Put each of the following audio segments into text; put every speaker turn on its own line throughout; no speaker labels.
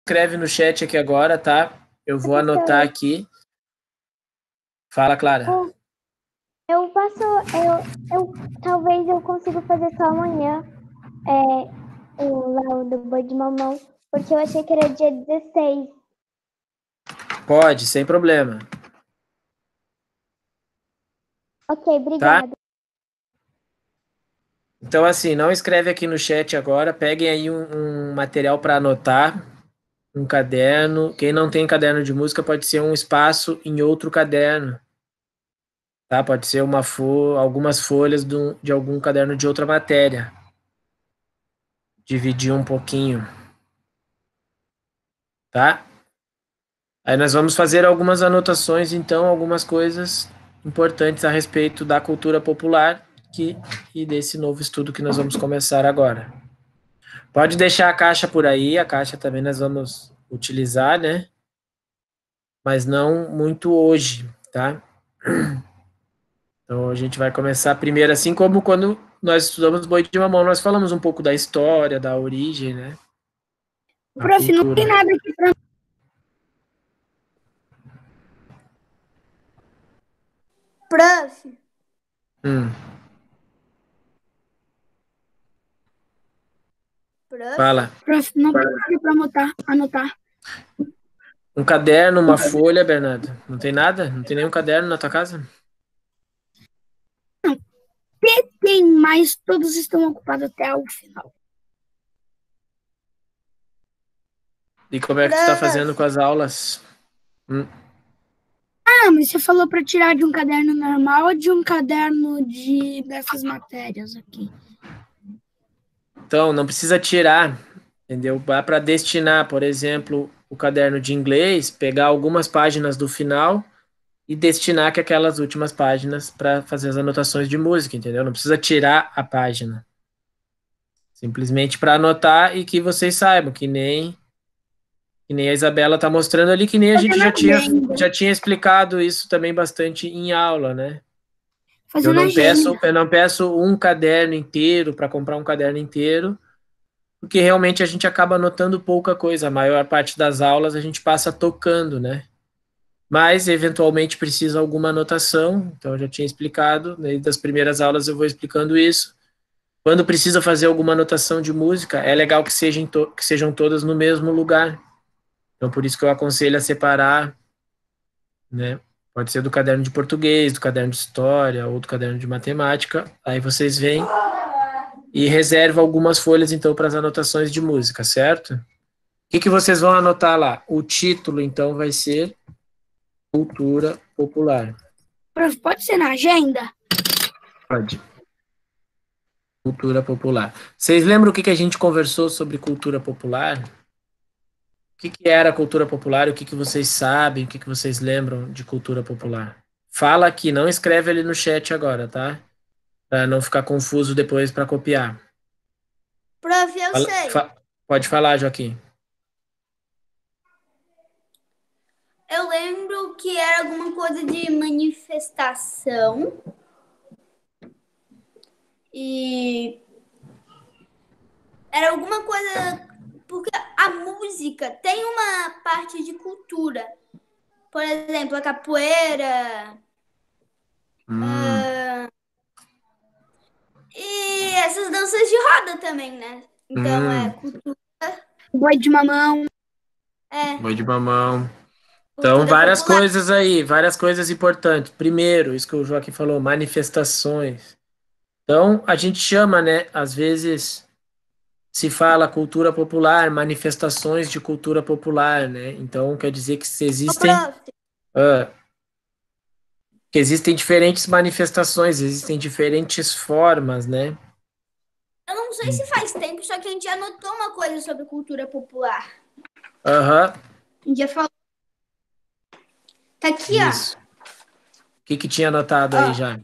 escreve no chat aqui agora, tá? Eu vou anotar aqui. Fala, Clara.
Talvez eu consiga fazer só amanhã o lá do boi de mamão, porque eu achei que era dia 16.
Pode, sem problema.
Ok, obrigada.
Tá? Então, assim, não escreve aqui no chat agora. Peguem aí um material para anotar, um caderno. Quem não tem caderno de música pode ser um espaço em outro caderno. Tá? Pode ser algumas folhas de algum caderno de outra matéria. Dividir um pouquinho. Tá? Aí nós vamos fazer algumas anotações, então, algumas coisas importantes a respeito da cultura popular e desse novo estudo que nós vamos começar agora. Pode deixar a caixa por aí, a caixa também nós vamos utilizar, né? Mas não muito hoje, tá? Então a gente vai começar primeiro, assim como quando nós estudamos boi de mamão, nós falamos um pouco da história, da origem, né?
Prof, não tem nada aqui pra... Prof.
Fala.
Prof, não tem nada pra anotar.
Um caderno, uma folha, Bernardo. Não tem nada? Não tem nenhum caderno na tua casa?
Não. Tem, mas todos estão ocupados até o final.
E como é que tu tá fazendo com as aulas?
Ah, mas você falou para tirar de um caderno normal ou de um caderno dessas matérias aqui?
Então, não precisa tirar, entendeu? Dá para destinar, por exemplo, o caderno de inglês, pegar algumas páginas do final e destinar que aquelas últimas páginas para fazer as anotações de música, entendeu? Não precisa tirar a página. Simplesmente para anotar e que vocês saibam, que nem a Isabela está mostrando ali, que nem a gente já tinha explicado isso também bastante em aula, né? Eu não peço um caderno inteiro para comprar um caderno inteiro, porque realmente a gente acaba anotando pouca coisa. A maior parte das aulas a gente passa tocando, né? Mas, eventualmente, precisa alguma anotação. Então, eu já tinha explicado, né? Das primeiras aulas eu vou explicando isso. Quando precisa fazer alguma anotação de música, é legal que sejam todas no mesmo lugar. Então, por isso que eu aconselho a separar, né? Pode ser do caderno de português, do caderno de história, ou do caderno de matemática. Aí vocês vêm e reservam algumas folhas, então, para as anotações de música, certo? O que vocês vão anotar lá? O título, então, vai ser Cultura Popular.
Prof, pode ser na agenda?
Pode. Cultura popular. Vocês lembram o que a gente conversou sobre cultura popular? O que era cultura popular? O que vocês sabem? O que vocês lembram de cultura popular? Fala aqui, não escreve ali no chat agora, tá? Para não ficar confuso depois para copiar.
Prof, eu sei.
Pode falar, Joaquim.
Eu lembro que era alguma coisa de manifestação. E era alguma coisa... Porque a música tem uma parte de cultura. Por exemplo, a capoeira. E essas danças de roda também, né? Então é cultura. Boi de mamão.
Boi de mamão. Então, várias coisas aí, várias coisas importantes. Primeiro, isso que o Joaquim falou, manifestações. Então, a gente chama, né, às vezes se fala cultura popular, manifestações de cultura popular, né? Então, quer dizer que existem diferentes manifestações, existem diferentes formas, né?
Eu não sei se faz tempo, só que a gente anotou uma coisa sobre cultura popular.
A
gente já falou. Tá aqui,
Isso. O que tinha anotado aí já?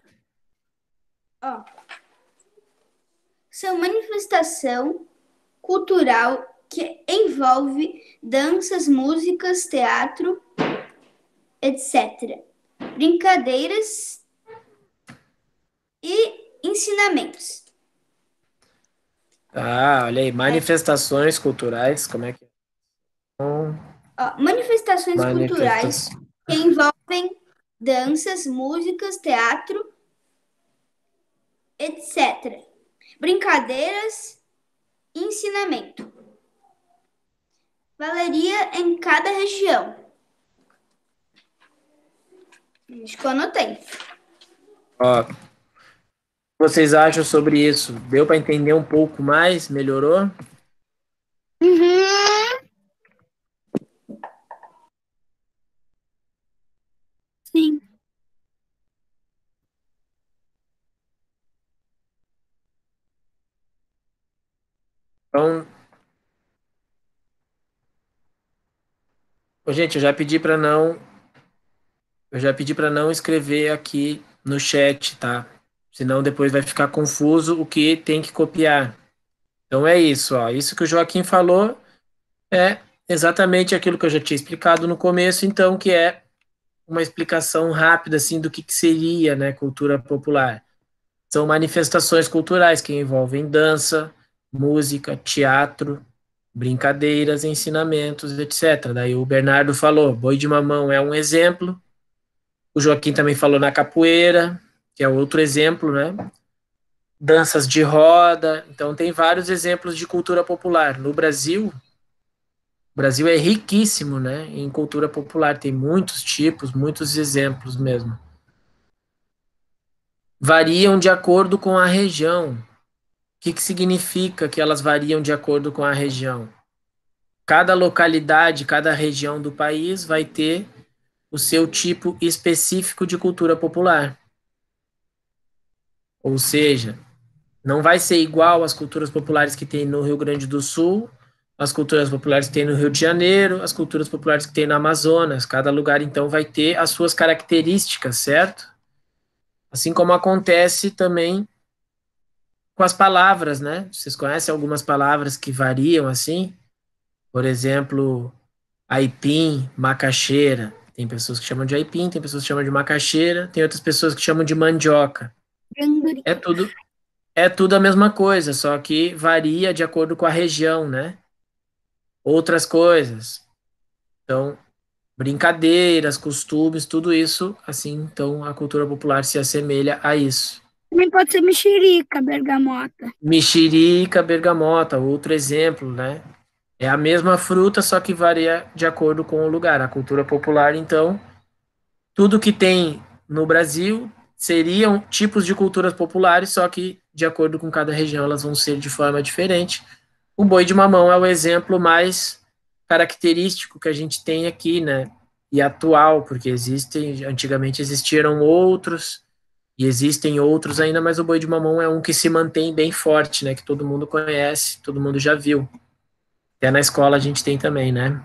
São manifestação cultural que envolve danças, músicas, teatro, etc. Brincadeiras e ensinamentos.
Olha aí, manifestações culturais, como é que é?
Manifestações culturais
Manifestações.
que envolvem danças, músicas, teatro, etc. Brincadeiras, ensinamento. Valeria em cada região. Acho que eu anotei.
Ó, o que vocês acham sobre isso? Deu para entender um pouco mais? Melhorou?
Sim.
Então, gente, eu já pedi para não escrever aqui no chat, tá? Senão depois vai ficar confuso o que tem que copiar. Então é isso, ó. Isso que o Joaquim falou é exatamente aquilo que eu já tinha explicado no começo, então, que é uma explicação rápida assim do que seria, né, cultura popular. São manifestações culturais que envolvem dança, música, teatro, brincadeiras, ensinamentos, etc. Daí o Bernardo falou, boi de mamão é um exemplo. O Joaquim também falou na capoeira, que é outro exemplo, né? Danças de roda. Então tem vários exemplos de cultura popular. No Brasil, o Brasil é riquíssimo, né, em cultura popular. Tem muitos tipos, muitos exemplos mesmo. Variam de acordo com a região. O que significa que elas variam de acordo com a região? Cada localidade, cada região do país vai ter o seu tipo específico de cultura popular. Ou seja, não vai ser igual às culturas populares que tem no Rio Grande do Sul, as culturas populares que tem no Rio de Janeiro, as culturas populares que tem no Amazonas. Cada lugar, então, vai ter as suas características, certo? Assim como acontece também com as palavras, né? Vocês conhecem algumas palavras que variam assim? Por exemplo, aipim, macaxeira. Tem pessoas que chamam de aipim, tem pessoas que chamam de macaxeira, tem outras pessoas que chamam de mandioca. É tudo É tudo a mesma coisa, só que varia de acordo com a região, né? Outras coisas. Então, brincadeiras, costumes, tudo isso, assim, então a cultura popular se assemelha a isso.
Também pode ser mexerica, bergamota.
Mexerica, bergamota, outro exemplo, né? É a mesma fruta, só que varia de acordo com o lugar. A cultura popular, então, tudo que tem no Brasil seriam tipos de culturas populares, só que de acordo com cada região elas vão ser de forma diferente. O boi de mamão é o exemplo mais característico que a gente tem aqui, né? E atual, porque antigamente existiram outros, e existem outros ainda, mas o boi de mamão é um que se mantém bem forte, né? Que todo mundo conhece, todo mundo já viu. Até na escola a gente tem também, né?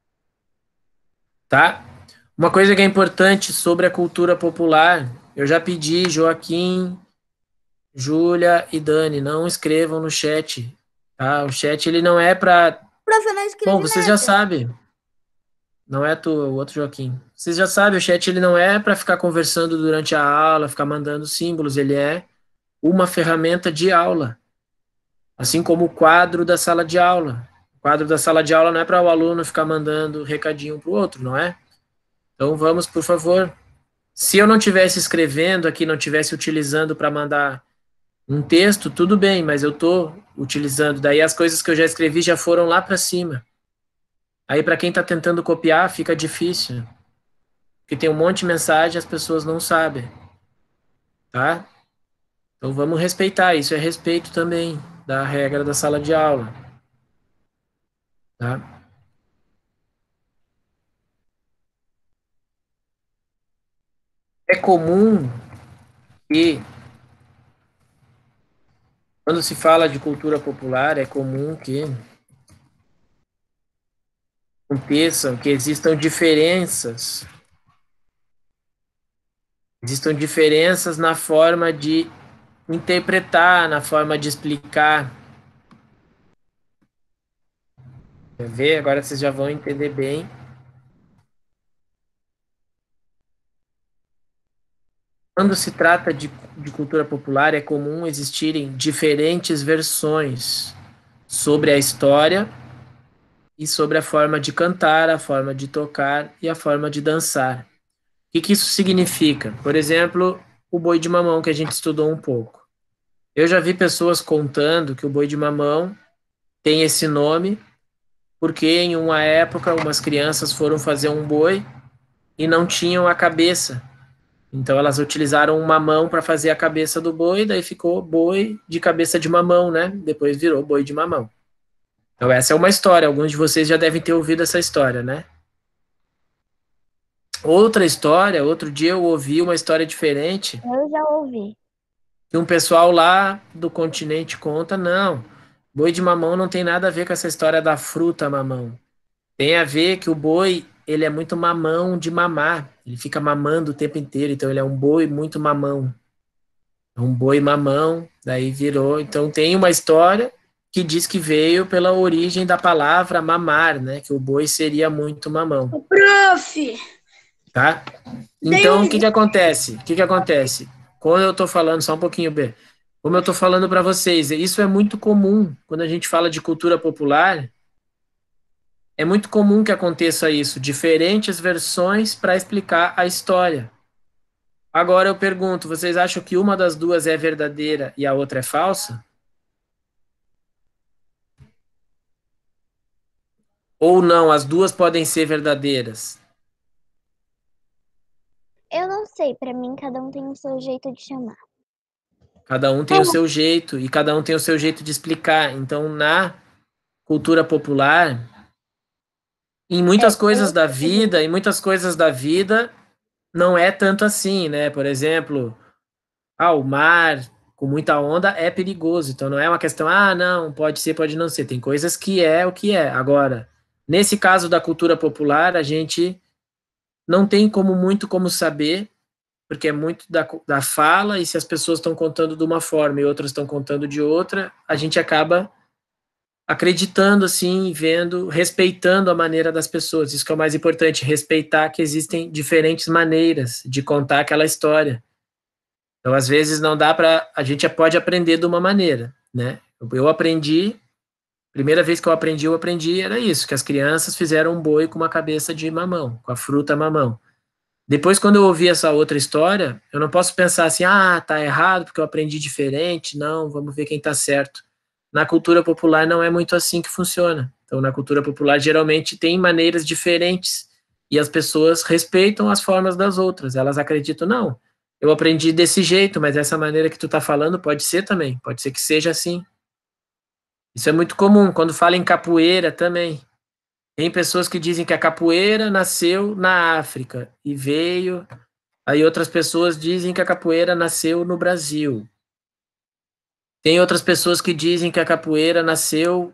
Tá? Uma coisa que é importante sobre a cultura popular, eu já pedi, Joaquim, Júlia e Dani, não escrevam no chat, tá? O chat, ele não é para...
Prof, eu não escrevi
Bom, vocês
nada.
já sabem, não é tu, o outro Joaquim. Vocês já sabem, o chat, ele não é para ficar conversando durante a aula, ficar mandando símbolos, ele é uma ferramenta de aula, assim como o quadro da sala de aula. O quadro da sala de aula não é para o aluno ficar mandando recadinho para o outro, não é? Então vamos, por favor. Se eu não estivesse escrevendo aqui, não estivesse utilizando para mandar um texto, tudo bem, mas eu estou utilizando. Daí as coisas que eu já escrevi já foram lá para cima. Aí para quem está tentando copiar, fica difícil. Porque tem um monte de mensagem e as pessoas não sabem. Tá? Então vamos respeitar. Isso é respeito também da regra da sala de aula. Tá? É comum que, quando se fala de cultura popular, é comum que aconteçam, que existam diferenças na forma de interpretar, na forma de explicar. Quer ver? Agora vocês já vão entender bem. Quando se trata de cultura popular, é comum existirem diferentes versões sobre a história e sobre a forma de cantar, a forma de tocar e a forma de dançar. O que isso significa? Por exemplo, o boi de mamão que a gente estudou um pouco. Eu já vi pessoas contando que o boi de mamão tem esse nome porque em uma época umas crianças foram fazer um boi e não tinham a cabeça. Então elas utilizaram um mamão para fazer a cabeça do boi, daí ficou boi de cabeça de mamão, né? Depois virou boi de mamão. Então essa é uma história, alguns de vocês já devem ter ouvido essa história, né? Outra história, outro dia eu ouvi uma história diferente,
Eu já ouvi.
que um pessoal lá do continente conta, não, boi de mamão não tem nada a ver com essa história da fruta mamão. Tem a ver que o boi, ele é muito mamão de mamar, ele fica mamando o tempo inteiro, então ele é um boi muito mamão. É um boi mamão, daí virou. Então tem uma história que diz que veio pela origem da palavra mamar, né? Que o boi seria muito mamão,
Ô, prof,
tá?
dei
Então,
um.
o que que acontece? O que que acontece? Quando eu tô falando, só um pouquinho, B, como eu tô falando para vocês, isso é muito comum quando a gente fala de cultura popular, é muito comum que aconteça isso, diferentes versões para explicar a história. Agora eu pergunto, vocês acham que uma das duas é verdadeira e a outra é falsa? Ou não, as duas podem ser verdadeiras?
Eu não sei, pra mim cada um tem o seu jeito de chamar.
Cada um tem o seu jeito e cada um tem o seu jeito de explicar. Então, na cultura popular, em muitas coisas da vida, não é tanto assim, né? Por exemplo, o mar com muita onda é perigoso. Então não é uma questão, não, pode ser, pode não ser. Tem coisas que é o que é. Agora, nesse caso da cultura popular, a gente não tem como saber, porque é muito da fala, e se as pessoas estão contando de uma forma e outras estão contando de outra, a gente acaba acreditando assim, vendo, respeitando a maneira das pessoas. Isso que é o mais importante, respeitar que existem diferentes maneiras de contar aquela história. Então, às vezes não dá para, a gente pode aprender de uma maneira, né? Eu aprendi, primeira vez que eu aprendi era isso, que as crianças fizeram um boi com uma cabeça de mamão, com a fruta mamão. Depois, quando eu ouvi essa outra história, eu não posso pensar assim, tá errado porque eu aprendi diferente, não, vamos ver quem tá certo. Na cultura popular não é muito assim que funciona. Então, na cultura popular, geralmente tem maneiras diferentes e as pessoas respeitam as formas das outras. Elas acreditam, não, eu aprendi desse jeito, mas essa maneira que tu tá falando pode ser também, pode ser que seja assim. Isso é muito comum, quando fala em capoeira também. Tem pessoas que dizem que a capoeira nasceu na África e veio. Aí outras pessoas dizem que a capoeira nasceu no Brasil. Tem outras pessoas que dizem que a capoeira nasceu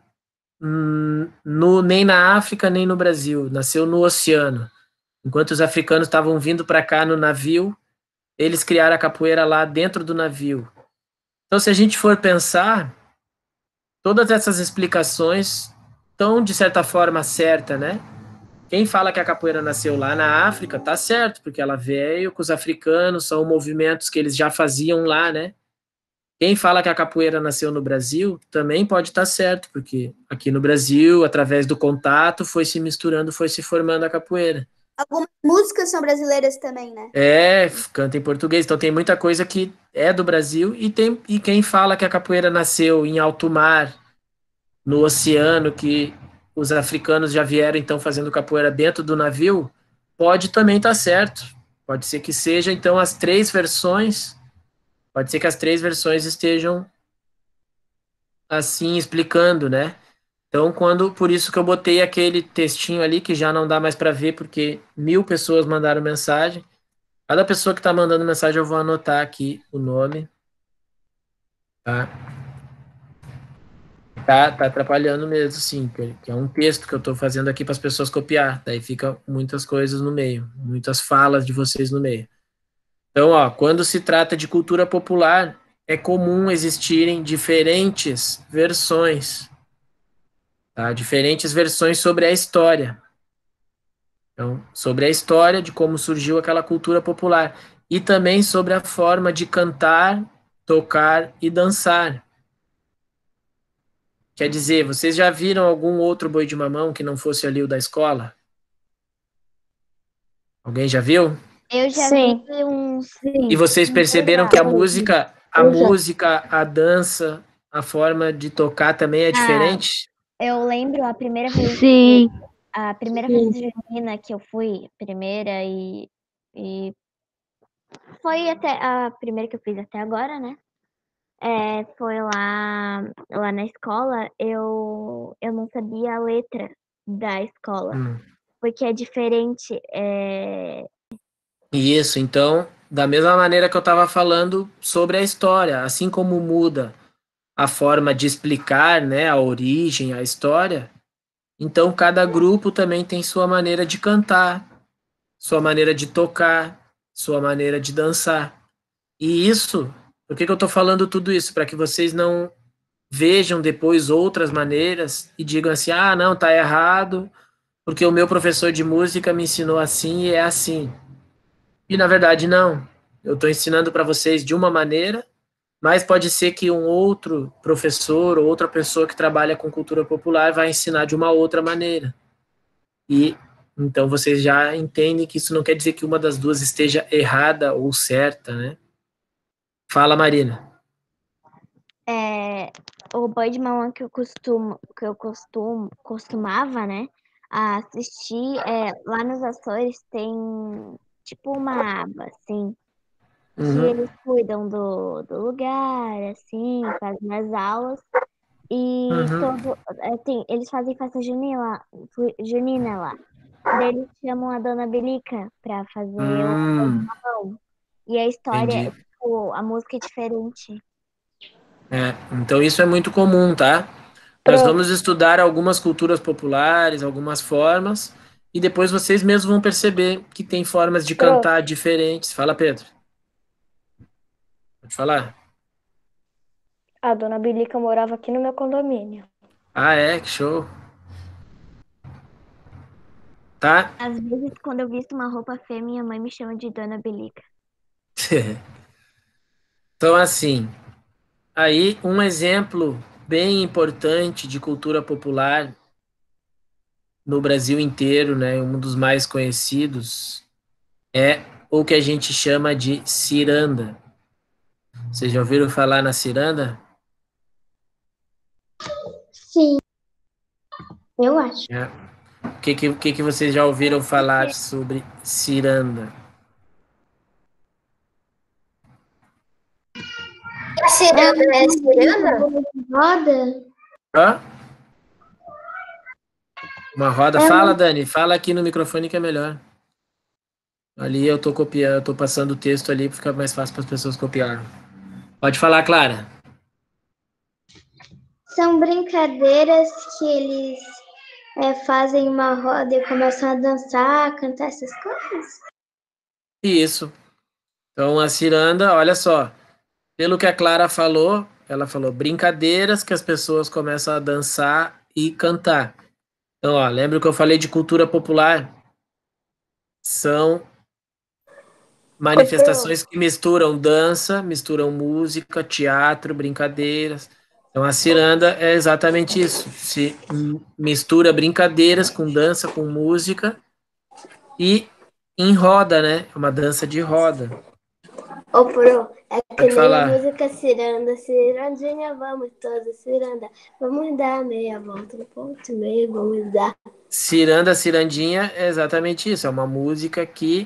nem na África nem no Brasil, nasceu no oceano. Enquanto os africanos estavam vindo para cá no navio, eles criaram a capoeira lá dentro do navio. Então, se a gente for pensar, todas essas explicações estão, de certa forma, certa, né? Quem fala que a capoeira nasceu lá na África, tá certo, porque ela veio com os africanos, são movimentos que eles já faziam lá, né? Quem fala que a capoeira nasceu no Brasil, também pode estar certo, porque aqui no Brasil, através do contato, foi se misturando, foi se formando a capoeira.
Algumas músicas são brasileiras também, né?
Canta em português, então tem muita coisa que é do Brasil, e quem fala que a capoeira nasceu em alto mar, no oceano, que os africanos já vieram então fazendo capoeira dentro do navio, pode também estar certo. Pode ser que seja então as três versões, pode ser que as três versões estejam assim explicando, né? Então, por isso que eu botei aquele textinho ali que já não dá mais para ver porque 1000 pessoas mandaram mensagem. Cada pessoa que está mandando mensagem eu vou anotar aqui o nome, tá? Tá atrapalhando mesmo, sim, que é um texto que eu estou fazendo aqui para as pessoas copiar. Daí fica muitas coisas no meio, muitas falas de vocês no meio. Então, quando se trata de cultura popular, é comum existirem diferentes versões, tá? Diferentes versões sobre a história. Então, sobre a história de como surgiu aquela cultura popular e também sobre a forma de cantar, tocar e dançar. Quer dizer, vocês já viram algum outro boi de mamão que não fosse ali o da escola? Alguém já viu?
Eu já
Sim.
vi uns.
E vocês perceberam que a
Eu já.
música, a dança, a forma de tocar também é diferente?
Eu lembro a primeira vez.
Sim.
A primeira festa junina que eu fui, primeira e foi até a primeira que eu fiz até agora, né? Foi lá na escola, eu não sabia a letra da escola, porque é diferente.
Isso, então, da mesma maneira que eu estava falando sobre a história, assim como muda a forma de explicar, né, a origem, a história, então cada grupo também tem sua maneira de cantar, sua maneira de tocar, sua maneira de dançar. E isso, por que que eu estou falando tudo isso? Para que vocês não vejam depois outras maneiras e digam assim: ah, não, tá errado, porque o meu professor de música me ensinou assim e é assim. E na verdade, não. Eu estou ensinando para vocês de uma maneira, mas pode ser que um outro professor ou outra pessoa que trabalha com cultura popular vai ensinar de uma outra maneira. E então vocês já entendem que isso não quer dizer que uma das duas esteja errada ou certa, né? Fala, Marina.
O boi de mamão que eu costumava, né, assistir, lá nos Açores tem tipo uma aba, assim, que eles cuidam do lugar, assim, fazem as aulas e eles fazem festa junina lá. Daí eles chamam a Dona Belica pra fazer o boi de mamão. E a história,
Entendi.
tipo, a música é diferente.
Então isso é muito comum, tá? Nós vamos estudar algumas culturas populares, algumas formas, e depois vocês mesmos vão perceber que tem formas de cantar diferentes. Fala, Pedro. Pode falar.
A dona Bilica morava aqui no meu condomínio.
Ah, é? Que show. Tá?
Às vezes, quando eu visto uma roupa feia, minha mãe me chama de Dona Belica.
Então, assim, aí um exemplo bem importante de cultura popular no Brasil inteiro, né? Um dos mais conhecidos é o que a gente chama de ciranda. Vocês já ouviram falar na ciranda?
Sim, eu acho.
É. O que vocês já ouviram falar sobre ciranda?
Ciranda é ciranda? Roda?
Hã? Uma roda? Fala, Dani. Fala aqui no microfone que é melhor. Ali eu tô copiando, eu tô passando o texto ali para ficar mais fácil para as pessoas copiarem. Pode falar, Clara.
São brincadeiras que eles fazem uma roda e começam a dançar, cantar essas coisas.
Isso. Então, a ciranda, olha só. Pelo que a Clara falou, ela falou brincadeiras que as pessoas começam a dançar e cantar. Então, ó, lembra que eu falei de cultura popular? São manifestações que misturam dança, misturam música, teatro, brincadeiras. Então, a ciranda é exatamente isso. Se mistura brincadeiras com dança, com música e em roda, né? É uma dança de roda.
Ô, Pro, é que
Pode
nem
falar.
a música Ciranda, cirandinha, vamos todos ciranda. Vamos dar meia volta, um ponto e meio, vamos dar.
Ciranda, cirandinha é exatamente isso. É uma música que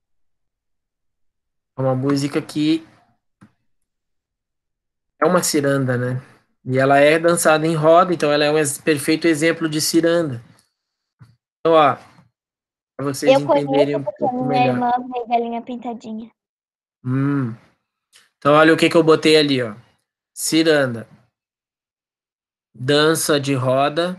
é uma ciranda, né? E ela é dançada em roda, então ela é um perfeito exemplo de ciranda. Então, ó, para vocês
Eu
entenderem
conheço
um
porque a
pouco
minha
melhor.
irmã fez galinha pintadinha.
Então, olha o que eu botei ali, ó. Ciranda. Dança de roda.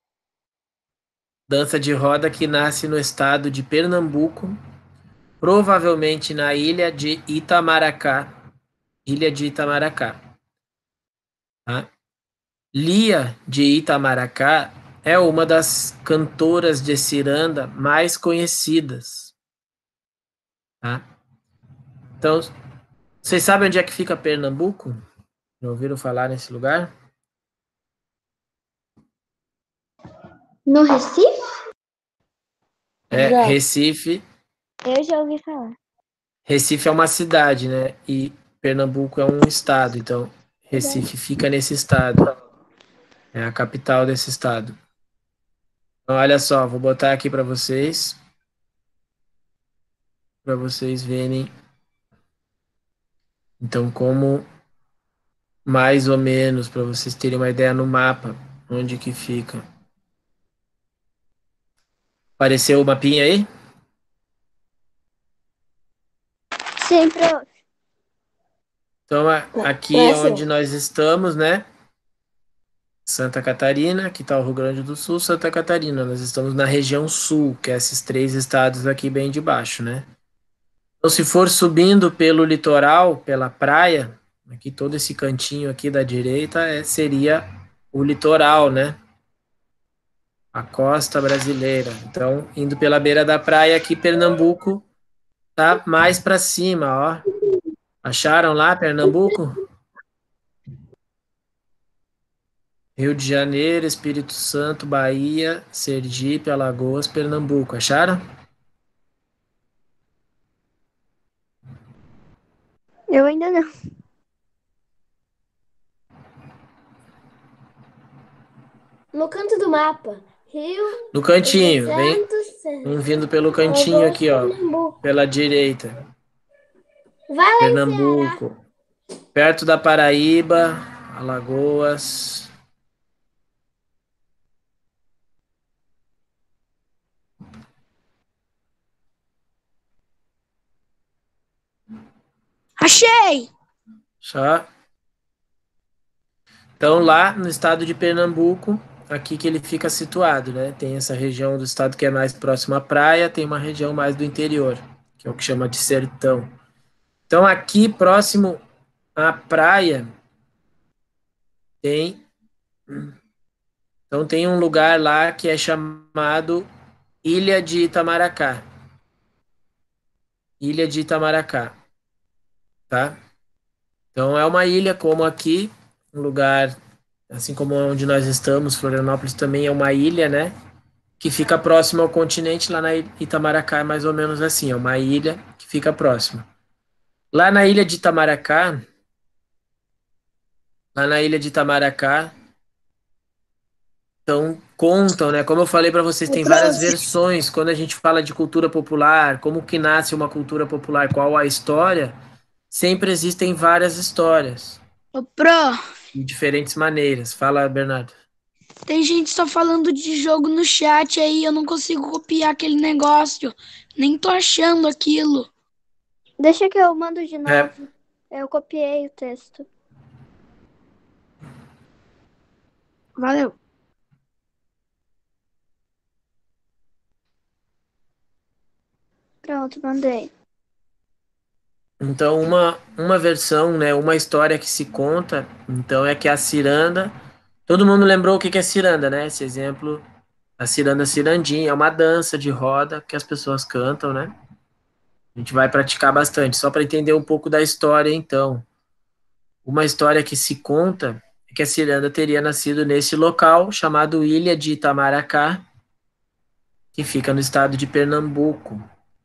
Dança de roda que nasce no estado de Pernambuco, provavelmente na ilha de Itamaracá. Ilha de Itamaracá. Tá? Lia de Itamaracá é uma das cantoras de ciranda mais conhecidas. Tá? Então, vocês sabem onde é que fica Pernambuco? Já ouviram falar nesse lugar?
No Recife?
É,
Já.
Recife.
Eu já ouvi falar.
Recife é uma cidade, né? E Pernambuco é um estado. Então, Recife fica nesse estado. É a capital desse estado. Então, olha só, vou botar aqui para vocês verem. Então, como mais ou menos, para vocês terem uma ideia no mapa, onde que fica. Apareceu o mapinha aí?
Sim, prof.
Então, aqui é
Apareceu.
onde nós estamos, né? Santa Catarina, aqui está o Rio Grande do Sul, Santa Catarina. Nós estamos na região sul, que é esses 3 estados aqui bem de baixo, né? Então, se for subindo pelo litoral, pela praia, aqui todo esse cantinho aqui da direita seria o litoral, né? A costa brasileira. Então, indo pela beira da praia aqui, Pernambuco tá mais para cima, ó. Acharam lá Pernambuco? Rio de Janeiro, Espírito Santo, Bahia, Sergipe, Alagoas, Pernambuco. Acharam?
Eu ainda não.
No canto do mapa. Rio,
No cantinho, vem
Santos,
vindo pelo cantinho
Alagoas,
aqui, ó,
Pernambuco.
pela direita.
Vai lá em Ceará.
Pernambuco, perto da Paraíba, Alagoas.
Achei!
Só. Então, lá no estado de Pernambuco, aqui que ele fica situado, né? Tem essa região do estado que é mais próxima à praia, tem uma região mais do interior, que é o que chama de sertão. Então, aqui próximo à praia, tem. Então, tem um lugar lá que é chamado Ilha de Itamaracá. Ilha de Itamaracá, tá? Então, é uma ilha como aqui, um lugar, assim como onde nós estamos, Florianópolis também é uma ilha, né? Que fica próximo ao continente, lá na Itamaracá é mais ou menos assim, é uma ilha que fica próxima. Lá na ilha de Itamaracá, lá na ilha de Itamaracá, então contam, né? Como eu falei para vocês, tem várias versões quando a gente fala de cultura popular, como que nasce uma cultura popular, qual a história, sempre existem várias histórias
Ô, Pro,
de diferentes maneiras. Fala, Bernardo.
tem gente só falando de jogo no chat aí, eu não consigo copiar aquele negócio. Nem tô achando aquilo.
Deixa que eu mando de
É,
novo. Eu copiei o texto.
Valeu.
Pronto, mandei.
então, uma versão, né, uma história que se conta, então é que a ciranda, todo mundo lembrou o que que é ciranda, né? Esse exemplo, a ciranda cirandinha, é uma dança de roda que as pessoas cantam, né? A gente vai praticar bastante, só para entender um pouco da história, então. Uma história que se conta é que a ciranda teria nascido nesse local chamado Ilha de Itamaracá, que fica no estado de Pernambuco.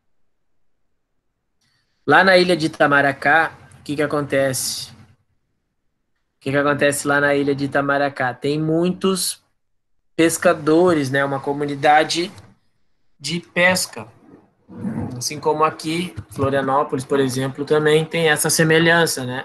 Lá na ilha de Itamaracá, o que que acontece? O que que acontece lá na ilha de Itamaracá? Tem muitos pescadores, né? Uma comunidade de pesca. Assim como aqui, Florianópolis, por exemplo, também tem essa semelhança, né?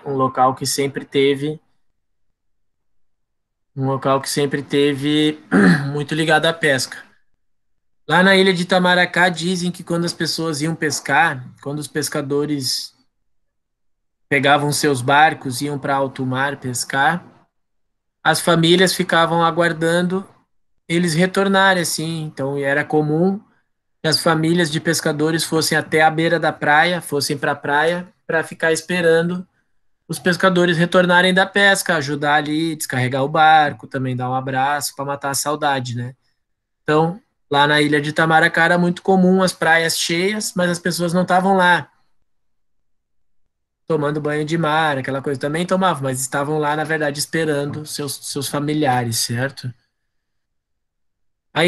Um local que sempre teve muito ligado à pesca. Lá na ilha de Itamaracá dizem que quando as pessoas iam pescar, quando os pescadores pegavam seus barcos, iam para alto mar pescar, as famílias ficavam aguardando eles retornarem, assim. Então era comum que as famílias de pescadores fossem até a beira da praia, fossem para a praia, para ficar esperando os pescadores retornarem da pesca, ajudar ali, descarregar o barco, também dar um abraço para matar a saudade, né? Então, lá na ilha de Itamaracá era muito comum as praias cheias, mas as pessoas não estavam lá tomando banho de mar, aquela coisa. Também tomavam, mas estavam lá, na verdade, esperando seus familiares, certo? Aí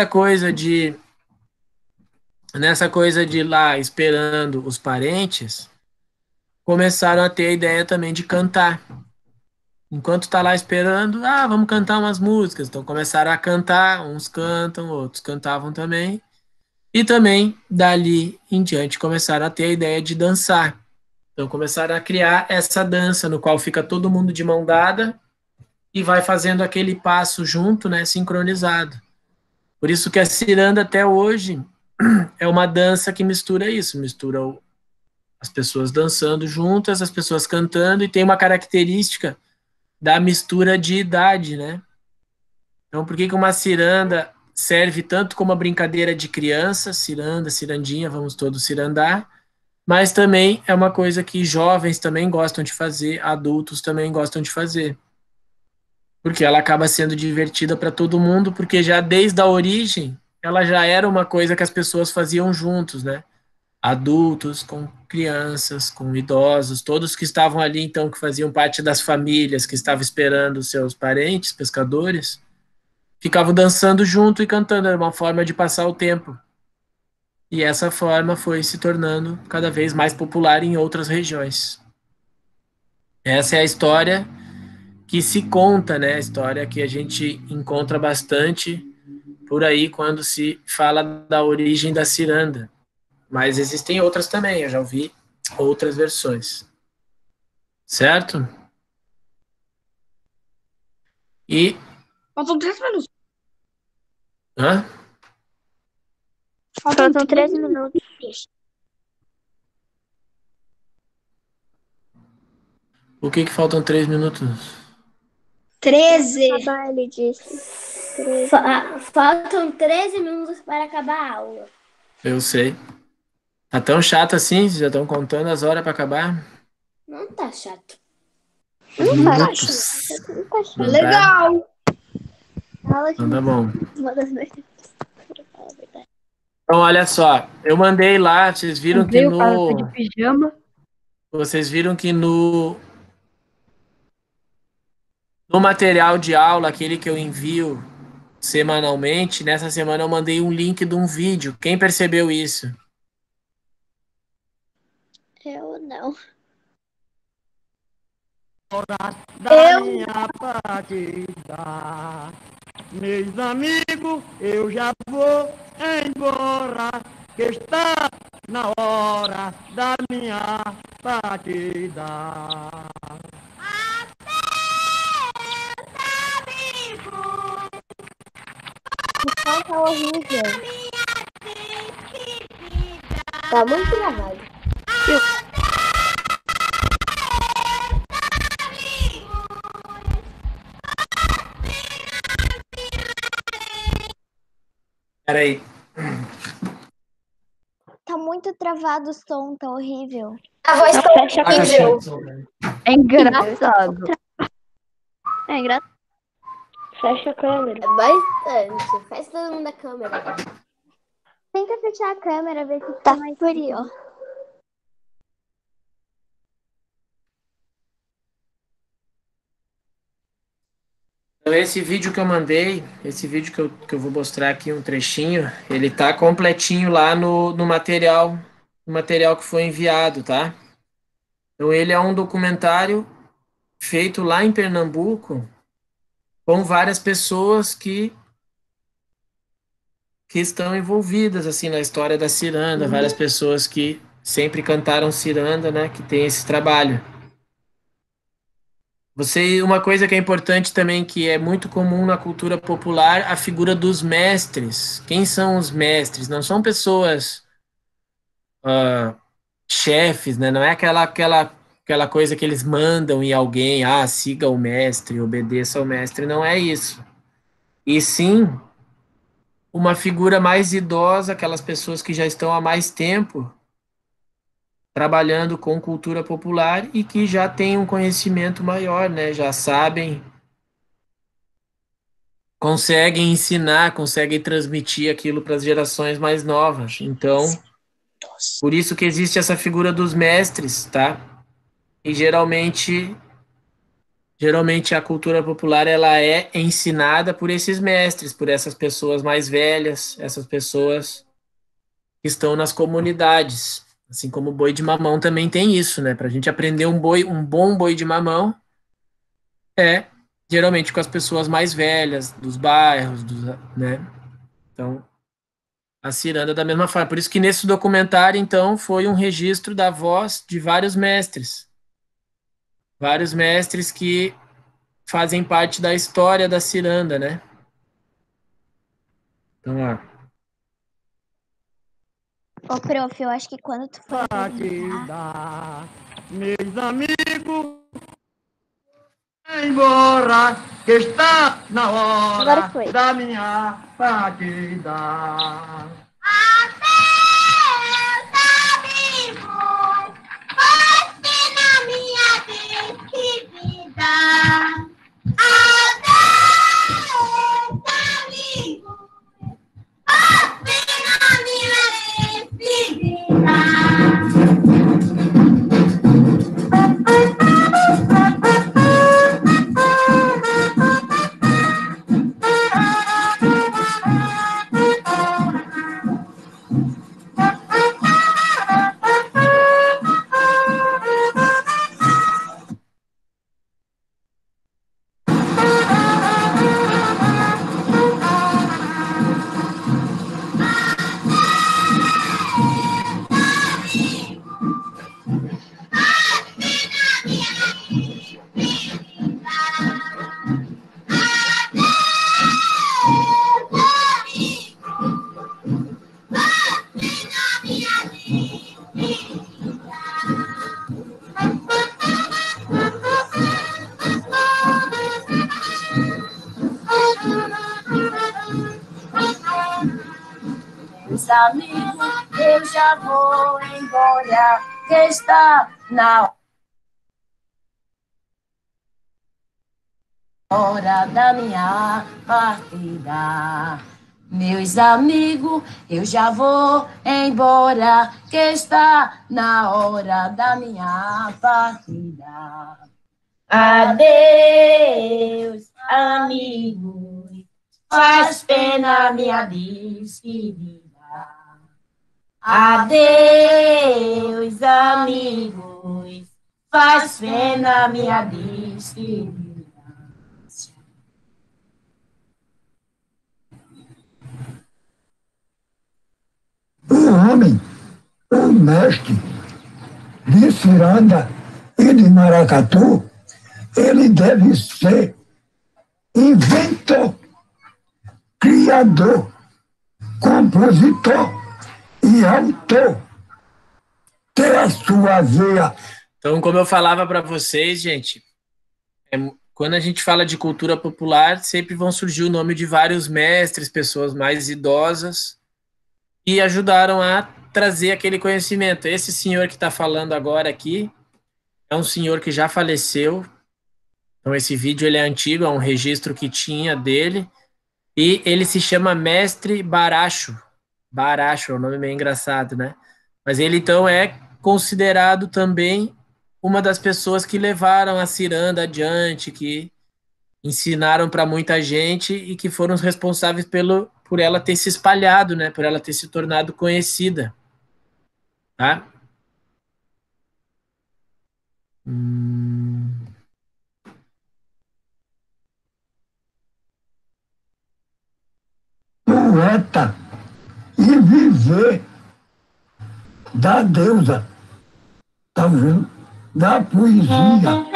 nessa coisa de ir lá esperando os parentes, começaram a ter a ideia também de cantar. Enquanto tá lá esperando, vamos cantar umas músicas. Então começaram a cantar, uns cantam, outros cantavam também. E também, dali em diante, começaram a ter a ideia de dançar. Então começaram a criar essa dança, no qual fica todo mundo de mão dada e vai fazendo aquele passo junto, né, sincronizado. Por isso que a ciranda até hoje é uma dança que mistura isso, mistura as pessoas dançando juntas, as pessoas cantando, e tem uma característica da mistura de idade, né? Então, por que que uma ciranda serve tanto como uma brincadeira de criança, ciranda, cirandinha, vamos todos cirandar, mas também é uma coisa que jovens também gostam de fazer, adultos também gostam de fazer. Porque ela acaba sendo divertida para todo mundo, porque já desde a origem ela já era uma coisa que as pessoas faziam juntos, né? Adultos com crianças, com idosos, todos que estavam ali, então, que faziam parte das famílias, que estavam esperando os seus parentes, pescadores, ficavam dançando junto e cantando, era uma forma de passar o tempo. E essa forma foi se tornando cada vez mais popular em outras regiões. Essa é a história que se conta, né? A história que a gente encontra bastante por aí quando se fala da origem da ciranda. Mas existem outras também, eu já ouvi outras versões. Certo? E.
Faltam 3 minutos.
Hã?
Faltam 13 minutos.
O que que faltam 3 minutos?
13.
Acabar, ele disse.
Faltam 13 minutos para acabar a aula.
Eu sei. Tá tão chato assim? Vocês já estão contando as horas para acabar?
Não tá chato.
Minutos. Não tá?
Legal.
Então tá bom.
Uma das noites.
Então, olha só, eu mandei lá, vocês viram que
O cara tá de pijama.
vocês viram que no material de aula, aquele que eu envio semanalmente, nessa semana eu mandei um link de um vídeo. Quem percebeu isso?
Eu não.
Da minha partida. Meus amigos, eu já vou embora, que está na hora da minha partida.
O som tá horrível. Tá muito gravado.
Peraí.
Tá muito travado o som, tá horrível.
A voz tá
Fecha a câmera. É engraçado.
É engraçado.
Fecha a câmera.
bastante. Faz todo mundo da câmera.
Tenta fechar a câmera, ver se tá mais frio.
Então, esse vídeo que eu mandei, esse vídeo que eu vou mostrar aqui um trechinho, ele tá completinho lá no material que foi enviado, tá? Então, ele é um documentário feito lá em Pernambuco com várias pessoas que estão envolvidas assim na história da ciranda, várias pessoas que sempre cantaram ciranda, né, que tem esse trabalho. Uma coisa que é importante também, que é muito comum na cultura popular, a figura dos mestres. Quem são os mestres? Não são pessoas chefes, né? Não é aquela coisa que eles mandam em alguém, siga o mestre, obedeça ao mestre. Não é isso. E sim uma figura mais idosa, aquelas pessoas que já estão há mais tempo trabalhando com cultura popular e que já têm um conhecimento maior, né? Já sabem, conseguem ensinar, conseguem transmitir aquilo para as gerações mais novas. Então, por isso que existe essa figura dos mestres, tá? E geralmente geralmente a cultura popular ela é ensinada por esses mestres, por essas pessoas mais velhas, essas pessoas que estão nas comunidades. Assim como o boi de mamão também tem isso, né? Para a gente aprender um bom boi de mamão é geralmente com as pessoas mais velhas dos bairros, né? Então, a ciranda da mesma forma. Por isso que nesse documentário, então, foi um registro da voz de vários mestres que fazem parte da história da ciranda, né? Então, ó.
Ô, prof, eu acho que quando tu for apresentar...
Partida, meus amigos, embora, que está na
Agora
hora
foi.
da minha partida.
Meus amigos, eu já vou embora, que está na hora da minha partida. Meus amigos, eu já vou embora, que está na hora da minha partida. Adeus, amigos, faz pena minha despedida. Adeus, amigos, faz pena minha despedida.
O homem, o mestre de ciranda e de maracatu, ele deve ser inventor, criador, compositor e autor. Ter a sua veia.
Então, como eu falava para vocês, gente, quando a gente fala de cultura popular, sempre vão surgir o nome de vários mestres, pessoas mais idosas, que ajudaram a trazer aquele conhecimento. Esse senhor que está falando agora aqui é um senhor que já faleceu. Então, esse vídeo ele é antigo, é um registro que tinha dele. E ele se chama Mestre Baracho. Baracho, é um nome meio engraçado, né? Mas ele, então, é considerado também uma das pessoas que levaram a ciranda adiante, que ensinaram para muita gente e que foram os responsáveis por ela ter se espalhado, né? Por ela ter se tornado conhecida. Tá?
Poeta e viver da deusa, tá vendo? Da poesia.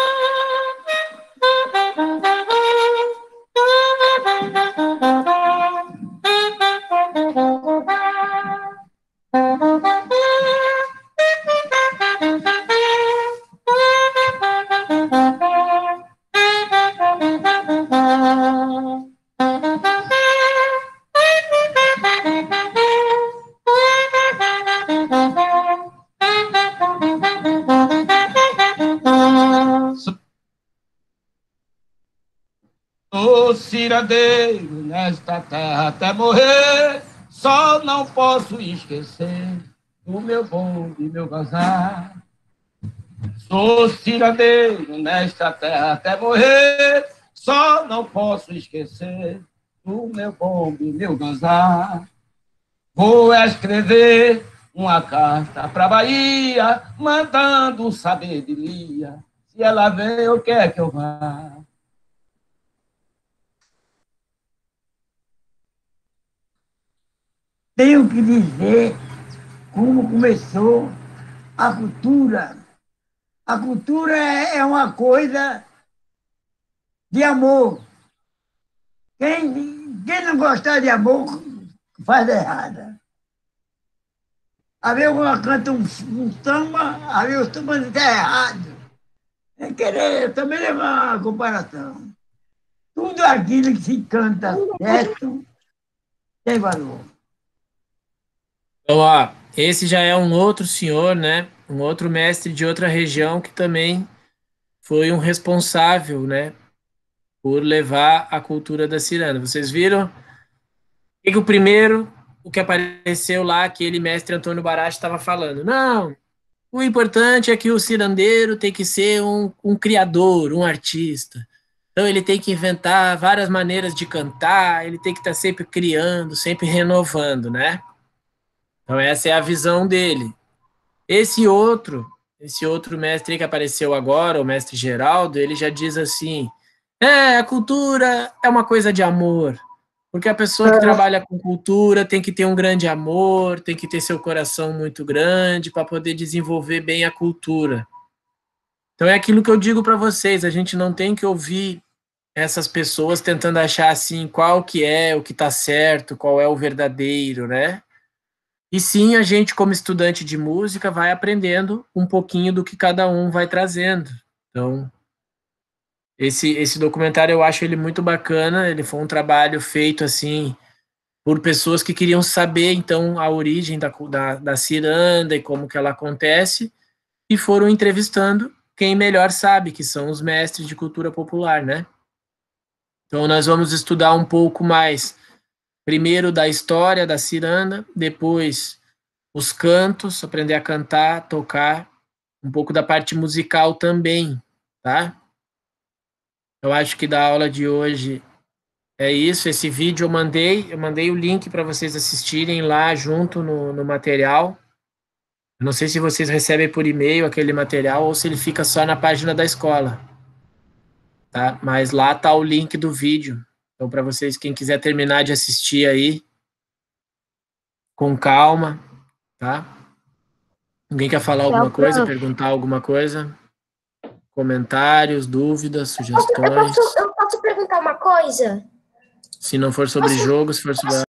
Sou cirandeiro nesta terra até morrer, só não posso esquecer o meu bom e meu gozar. Sou cirandeiro nesta terra até morrer, só não posso esquecer do meu bombe, meu ganzar. Vou escrever uma carta pra Bahia, mandando saber de Lia, se ela vem ou quer que eu vá.
Tenho que dizer como começou a cultura. A cultura é uma coisa de amor. Quem não gostar de amor faz errado. Às vezes eu canto um samba, às vezes o samba está errado. É querer também levar uma comparação. Tudo aquilo que se canta certo tem valor.
Então, ó, esse já é um outro senhor, né? Um outro mestre de outra região que também foi um responsável, né? Por levar a cultura da ciranda. Vocês viram? O primeiro, o que apareceu lá, aquele mestre Antônio Baracho estava falando. Não, o importante é que o cirandeiro tem que ser um criador, um artista. Então ele tem que inventar várias maneiras de cantar, ele tem que estar sempre criando, sempre renovando, né? Então essa é a visão dele. Esse outro mestre que apareceu agora, o mestre Geraldo, ele já diz assim: a cultura é uma coisa de amor, porque a pessoa que trabalha com cultura tem que ter um grande amor, tem que ter seu coração muito grande para poder desenvolver bem a cultura. Então é aquilo que eu digo para vocês, a gente não tem que ouvir essas pessoas tentando achar assim qual que é o que está certo, qual é o verdadeiro, né? E sim, a gente, como estudante de música, vai aprendendo um pouquinho do que cada um vai trazendo. Então, esse documentário eu acho ele muito bacana, ele foi um trabalho feito, assim, por pessoas que queriam saber, então, a origem da ciranda e como que ela acontece, e foram entrevistando quem melhor sabe, que são os mestres de cultura popular, né? Então, nós vamos estudar um pouco mais, primeiro da história da ciranda, depois os cantos, aprender a cantar, tocar, um pouco da parte musical também, tá? Eu acho que da aula de hoje é isso. Esse vídeo eu mandei o link para vocês assistirem lá junto no material. Eu não sei se vocês recebem por e-mail aquele material ou se ele fica só na página da escola, tá? Mas lá tá o link do vídeo. Então, para vocês, quem quiser terminar de assistir aí, com calma, tá? Alguém quer falar alguma coisa, perguntar alguma coisa? Comentários, dúvidas, sugestões?
Eu posso perguntar uma coisa?
Se não for sobre jogo, se for sobre